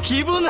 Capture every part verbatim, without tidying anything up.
기분.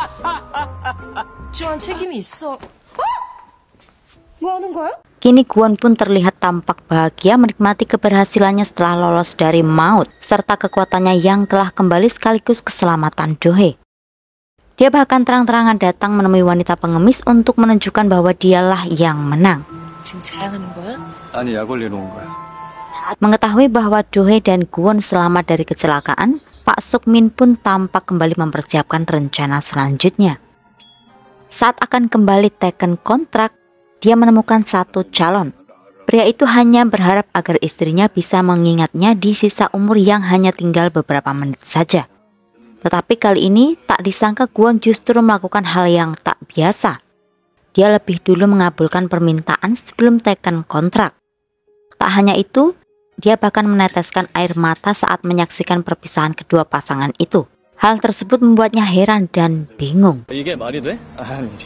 주한 책임이 있어. 어? 뭐 하는 거야? Kini Kwon pun terlihat tampak bahagia menikmati keberhasilannya setelah lolos dari maut, serta kekuatannya yang telah kembali sekaligus keselamatan Do-hee. Dia bahkan terang-terangan datang menemui wanita pengemis untuk menunjukkan bahwa dialah yang menang. 지금 자랑하는 거야? 아니, 약 올리러 온 거야. Mengetahui bahwa Do-hee dan Kwon selamat dari kecelakaan, Pak Suk-min pun tampak kembali mempersiapkan rencana selanjutnya. Saat akan kembali teken kontrak, dia menemukan satu calon. Pria itu hanya berharap agar istrinya bisa mengingatnya di sisa umur yang hanya tinggal beberapa menit saja. Tetapi kali ini tak disangka Kwon justru melakukan hal yang tak biasa. Dia lebih dulu mengabulkan permintaan sebelum teken kontrak. Tak hanya itu, dia bahkan meneteskan air mata saat menyaksikan perpisahan kedua pasangan itu. Hal tersebut membuatnya heran dan bingung. 이게 말이 돼? 아니지.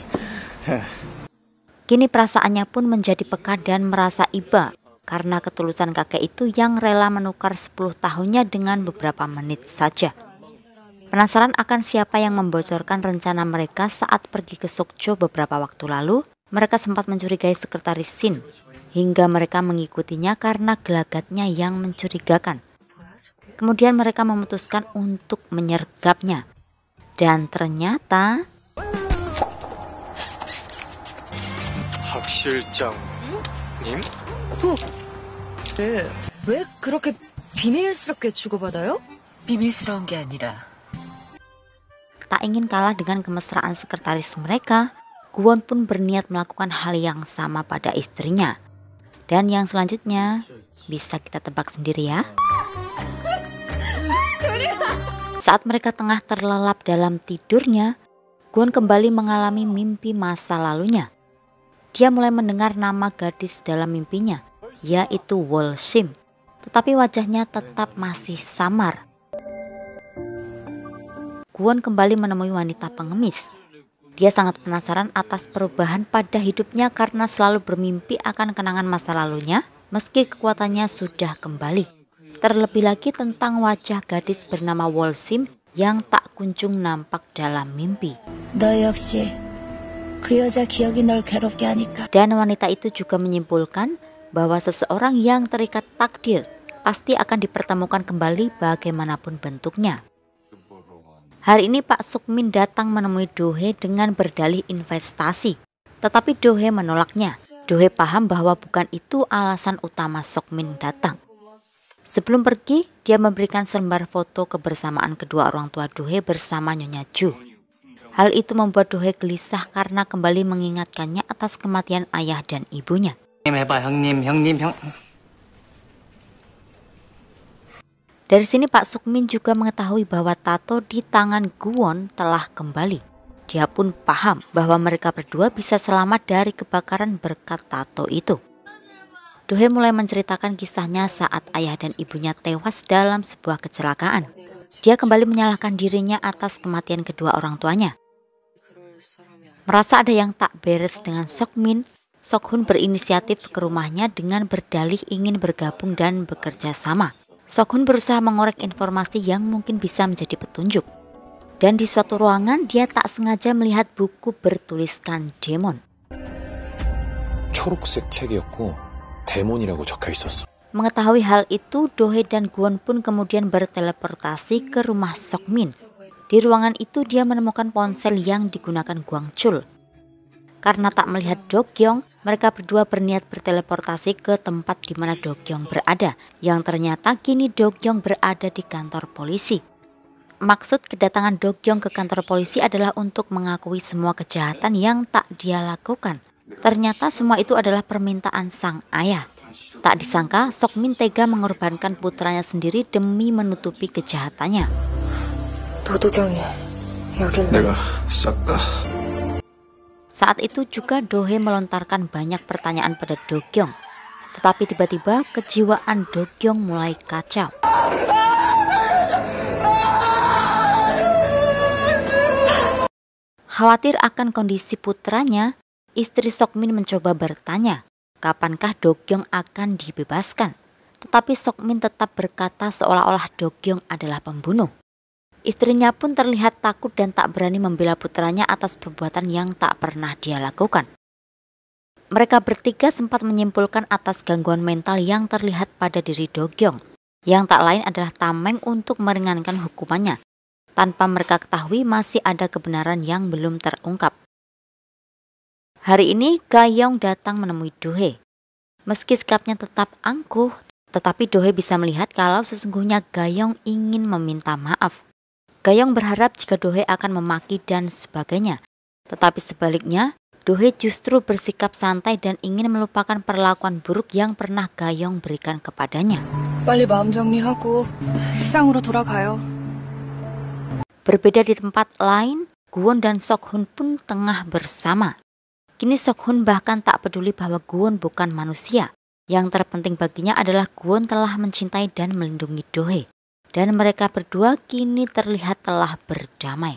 Kini perasaannya pun menjadi peka dan merasa iba karena ketulusan kakek itu yang rela menukar sepuluh tahunnya dengan beberapa menit saja. Penasaran akan siapa yang membocorkan rencana mereka saat pergi ke Sokcho beberapa waktu lalu, mereka sempat mencurigai sekretaris Shin, hingga mereka mengikutinya karena gelagatnya yang mencurigakan. Kemudian mereka memutuskan untuk menyergapnya. Dan ternyata... 박 실장님? 네. 왜 그렇게 비밀스럽게 주고받아요? 비밀스러운 게 아니라 Tak ingin kalah dengan kemesraan sekretaris mereka, Kwon pun berniat melakukan hal yang sama pada istrinya. Dan yang selanjutnya bisa kita tebak sendiri ya. Saat mereka tengah terlelap dalam tidurnya, Kwon kembali mengalami mimpi masa lalunya. Dia mulai mendengar nama gadis dalam mimpinya, yaitu Wol-sim, tetapi wajahnya tetap masih samar. Kwon kembali menemui wanita pengemis. Dia sangat penasaran atas perubahan pada hidupnya karena selalu bermimpi akan kenangan masa lalunya meski kekuatannya sudah kembali. Terlebih lagi tentang wajah gadis bernama Wol-sim yang tak kunjung nampak dalam mimpi. 너 역시 그 여자 기억이 널 괴롭게 하니까. Dan wanita itu juga menyimpulkan bahwa seseorang yang terikat takdir pasti akan dipertemukan kembali bagaimanapun bentuknya. Hari ini Pak Suk-min datang menemui Do-hee dengan berdalih investasi. Tetapi Do-hee menolaknya. Do-hee paham bahwa bukan itu alasan utama Suk-min datang. Sebelum pergi, dia memberikan selembar foto kebersamaan kedua orang tua Do-hee bersama Nyonya Ju. Hal itu membuat Do-hee gelisah karena kembali mengingatkannya atas kematian ayah dan ibunya. Dari sini Pak Suk-min juga mengetahui bahwa tato di tangan Kwon telah kembali. Dia pun paham bahwa mereka berdua bisa selamat dari kebakaran berkat tato itu. Do-hee mulai menceritakan kisahnya saat ayah dan ibunya tewas dalam sebuah kecelakaan. Dia kembali menyalahkan dirinya atas kematian kedua orang tuanya. Merasa ada yang tak beres dengan Sok-min, Sok-hun berinisiatif ke rumahnya dengan berdalih ingin bergabung dan bekerja sama. Sok-hun berusaha mengorek informasi yang mungkin bisa menjadi petunjuk. Dan di suatu ruangan dia tak sengaja melihat buku bertuliskan demon. 초록색 책이었고 데몬이라고 적혀 있었어. Mengetahui hal itu, Do-hee dan Kwon pun kemudian berteleportasi ke rumah Sok-min. Di ruangan itu dia menemukan ponsel yang digunakan Gwang-chul. Karena tak melihat Do-kyung, mereka berdua berniat berteleportasi ke tempat di mana Do-kyung berada, yang ternyata kini Do-kyung berada di kantor polisi. Maksud kedatangan Do-kyung ke kantor polisi adalah untuk mengakui semua kejahatan yang tak dia lakukan. Ternyata semua itu adalah permintaan sang ayah. Tak disangka Sok-min tega mengorbankan putranya sendiri demi menutupi kejahatannya. 도도경이 여길 왜? 내가 싹 다. Saat itu juga Do-hee melontarkan banyak pertanyaan pada Do-kyung. Tetapi tiba-tiba kejiwaan Do-kyung mulai kacau. Khawatir akan kondisi putranya, istri Sok-min mencoba bertanya, kapankah Do-kyung akan dibebaskan? Tetapi Sok-min tetap berkata seolah-olah Do-kyung adalah pembunuh. Istrinya pun terlihat takut dan tak berani membela putranya atas perbuatan yang tak pernah dia lakukan. Mereka bertiga sempat menyimpulkan atas gangguan mental yang terlihat pada diri Do-kyung, yang tak lain adalah tameng untuk meringankan hukumannya. Tanpa mereka ketahui masih ada kebenaran yang belum terungkap. Hari ini Ga-young datang menemui Do-hae. Meski sikapnya tetap angkuh, tetapi Do-hae bisa melihat kalau sesungguhnya Ga-young ingin meminta maaf. Ga-young berharap jika Do-hae akan memaki dan sebagainya. Tetapi sebaliknya, Do-hae justru bersikap santai dan ingin melupakan perlakuan buruk yang pernah Ga-young berikan kepadanya. 빨리 마음 정리하고 일상으로 돌아가요. Berbeda di tempat lain, Gwon dan Sok-hun pun tengah bersama. Kini Sok-hun bahkan tak peduli bahwa Gwon bukan manusia. Yang terpenting baginya adalah Gwon telah mencintai dan melindungi Do-hae. Dan mereka berdua kini terlihat telah berdamai.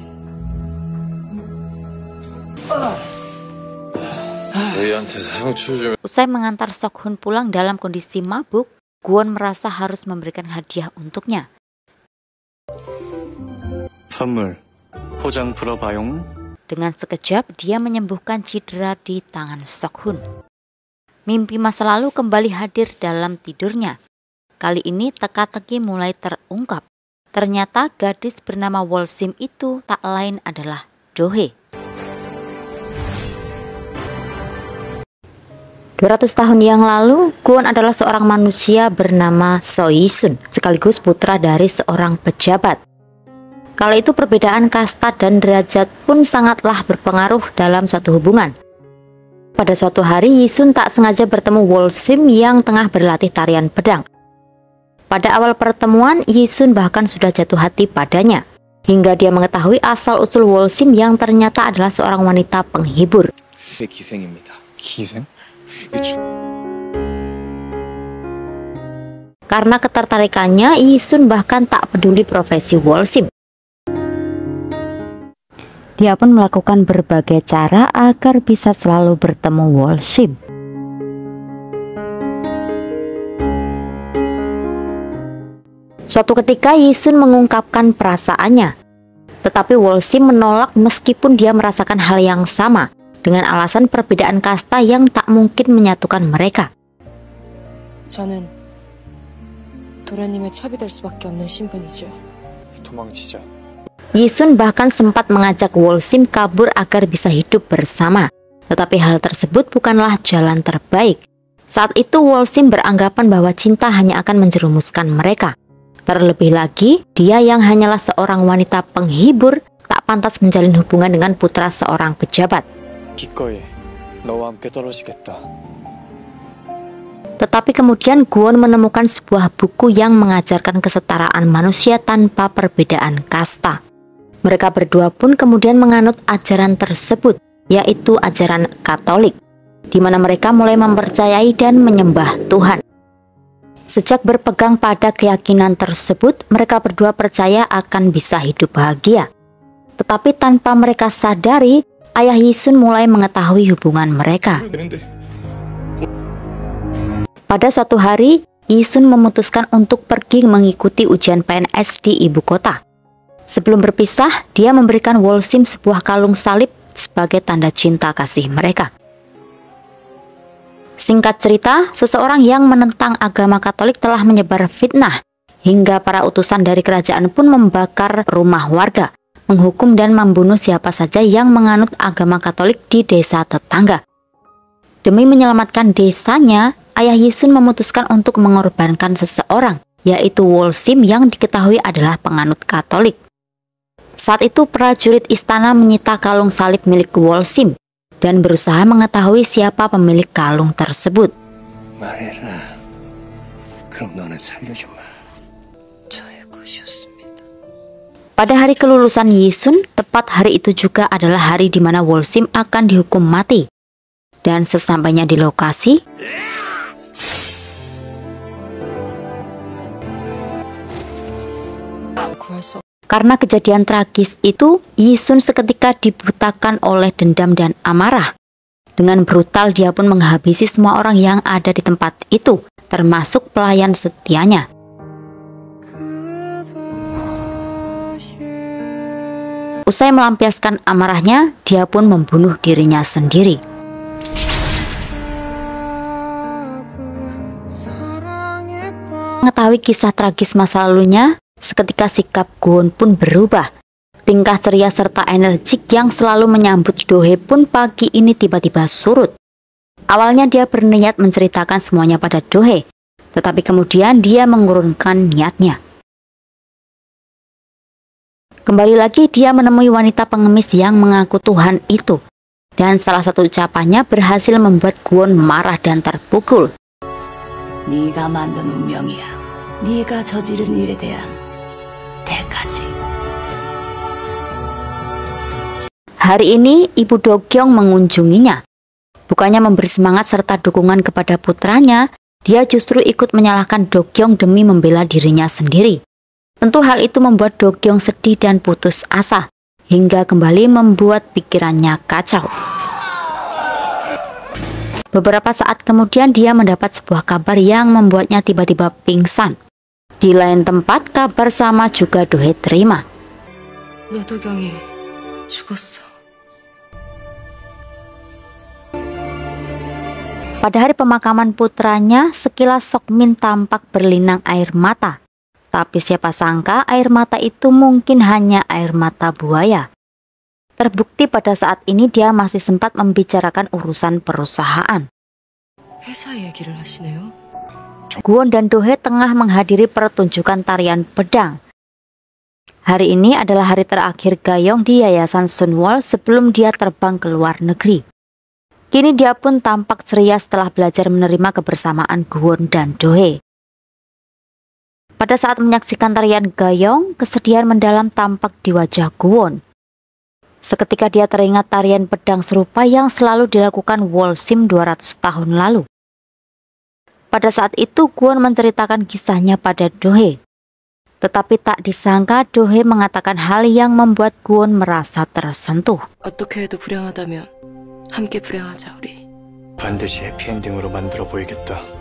Usai mengantar Sok-hun pulang dalam kondisi mabuk, Gwon merasa harus memberikan hadiah untuknya. 선물 포장 풀어봐용. Dengan sekejap dia menyembuhkan cedera di tangan Sok-hun. Mimpi masa lalu kembali hadir dalam tidurnya. Kali ini teka-teki mulai terungkap. Ternyata gadis bernama Wol-sim itu tak lain adalah Do-hae. dua ratus tahun yang lalu, Gwon adalah seorang manusia bernama So Yi-sun, sekaligus putra dari seorang pejabat. Kala itu perbedaan kasta dan derajat pun sangatlah berpengaruh dalam suatu hubungan. Pada suatu hari, Yi-sun tak sengaja bertemu Wol-sim yang tengah berlatih tarian pedang. Pada awal pertemuan, Yi-sun bahkan sudah jatuh hati padanya, hingga dia mengetahui asal-usul Wol-sim yang ternyata adalah seorang wanita penghibur. 기생입니다. 기생? Karena ketertarikannya, Yi-sun bahkan tak peduli profesi Wol-sim. Dia pun melakukan berbagai cara agar bisa selalu bertemu Wol-sim. Suatu ketika Yi-sun mengungkapkan perasaannya, tetapi Wol-sim menolak meskipun dia merasakan hal yang sama, dengan alasan perbedaan kasta yang tak mungkin menyatukan mereka. 저는 도련님의 첩이 될 수밖에 없는 신분이죠. 도망치자. Yi-sun bahkan sempat mengajak Wol-sim kabur agar bisa hidup bersama. Tetapi hal tersebut bukanlah jalan terbaik. Saat itu Wol-sim beranggapan bahwa cinta hanya akan menjerumuskan mereka. Terlebih lagi, dia yang hanyalah seorang wanita penghibur tak pantas menjalin hubungan dengan putra seorang pejabat. 기꺼이 너와 함께 떨어지겠다. Tetapi kemudian Gwon menemukan sebuah buku yang mengajarkan kesetaraan manusia tanpa perbedaan kasta. Mereka berdua pun kemudian menganut ajaran tersebut, yaitu ajaran Katolik, di mana mereka mulai mempercayai dan menyembah Tuhan. Sejak berpegang pada keyakinan tersebut, mereka berdua percaya akan bisa hidup bahagia. Tetapi tanpa mereka sadari, ayah Yi-sun mulai mengetahui hubungan mereka. Pada suatu hari, Yi-sun memutuskan untuk pergi mengikuti ujian P N S di ibu kota. Sebelum berpisah, dia memberikan Wol-sim sebuah kalung salib sebagai tanda cinta kasih mereka. Singkat cerita, seseorang yang menentang agama Katolik telah menyebar fitnah, hingga para utusan dari kerajaan pun membakar rumah warga, menghukum dan membunuh siapa saja yang menganut agama Katolik di desa tetangga. Demi menyelamatkan desanya, ayah Yi-sun memutuskan untuk mengorbankan seseorang, yaitu Wol-sim yang diketahui adalah penganut Katolik. Saat itu prajurit istana menyita kalung salib milik Wol-sim dan berusaha mengetahui siapa pemilik kalung tersebut. 말해라. 그럼 너는 살려주마. Pada hari kelulusan Yi-sun, tepat hari itu juga adalah hari di mana Wol-sim akan dihukum mati. Dan sesampainya di lokasi, karena kejadian tragis itu, Yi-sun seketika dibutakan oleh dendam dan amarah. Dengan brutal dia pun menghabisi semua orang yang ada di tempat itu, termasuk pelayan setianya. usai melampiaskan amarahnya, dia pun membunuh dirinya sendiri. Mengetahui kisah tragis masa lalunya, seketika sikap Gwon pun berubah. Tingkah ceria serta energik yang selalu menyambut Do-hye pun pagi ini tiba-tiba surut. Awalnya dia berniat menceritakan semuanya pada Do-hye, tetapi kemudian dia mengurungkan niatnya. Kembali lagi dia menemui wanita pengemis yang mengaku Tuhan itu. Dan salah satu ucapannya berhasil membuat Gwon marah dan terpukul. 네가 만든 운명이야. 네가 저지른 일에 대한 대가지. Hari ini Ibu Do-kyung mengunjunginya. Bukannya memberi semangat serta dukungan kepada putranya, dia justru ikut menyalahkan Do-kyung demi membela dirinya sendiri. Tentu hal itu membuat Do-kyung sedih dan putus asa, hingga kembali membuat pikirannya kacau. Beberapa saat kemudian dia mendapat sebuah kabar yang membuatnya tiba-tiba pingsan. Di lain tempat, kabar sama juga Do-hye terima. 노도경이 죽었어. Pada hari pemakaman putranya, sekilas Sok-min tampak berlinang air mata. Tapi siapa sangka air mata itu mungkin hanya air mata buaya. Terbukti pada saat ini dia masih sempat membicarakan urusan perusahaan. 회사 얘기를 하시네요. Gwon dan Do-hye tengah menghadiri pertunjukan tarian pedang. Hari ini adalah hari terakhir Ga-young di Yayasan Sunwol sebelum dia terbang ke luar negeri. Kini dia pun tampak ceria setelah belajar menerima kebersamaan Gwon dan Do-hye. Pada saat menyaksikan tarian Ga-young, kesedihan mendalam tampak di wajah Gwon. Seketika dia teringat tarian pedang serupa yang selalu dilakukan Wolsim dua ratus tahun lalu. Pada saat itu Gwon menceritakan kisahnya pada Do-hye. Tetapi tak disangka Do-hye mengatakan hal yang membuat Gwon merasa tersentuh. 어떻게 해도 불행하다면 함께 불행하자 우리. 반드시 해피엔딩으로 만들어 보이겠다.